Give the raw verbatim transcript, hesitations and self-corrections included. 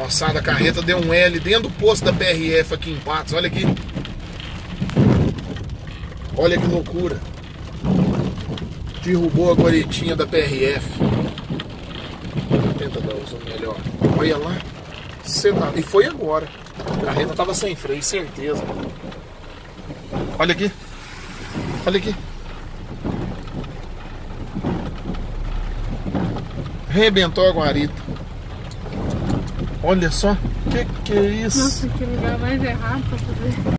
Moçada, a carreta deu um L dentro do posto da P R F aqui em Patos. Olha aqui. Olha que loucura. Derrubou a guaretinha da P R F. Tenta dar o zoom melhor. Olha lá. E foi agora. A carreta tava sem freio, certeza. Olha aqui. Olha aqui. Rebentou a guarita. Olha só. Que que é isso? Nossa, que lugar mais errado pra fazer.